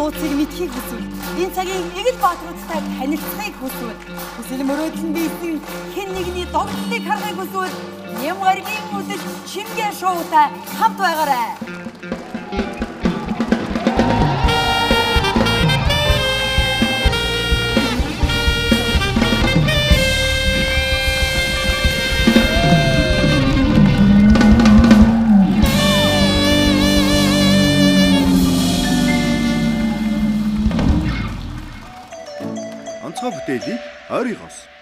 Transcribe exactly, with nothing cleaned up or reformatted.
нууцыг мэдхийг хүсвэл энэ цагийн Игэл Баатартай танилцахыг хүсвэл хүсэл мөрөөдөл нь бийсэн хэн нэгний догтлыг харахыг хүсвэл Нямгаргийн үдэл Чимгээ шоутай хамт байгаарай. Онцгой бүтээлийг ойрын хос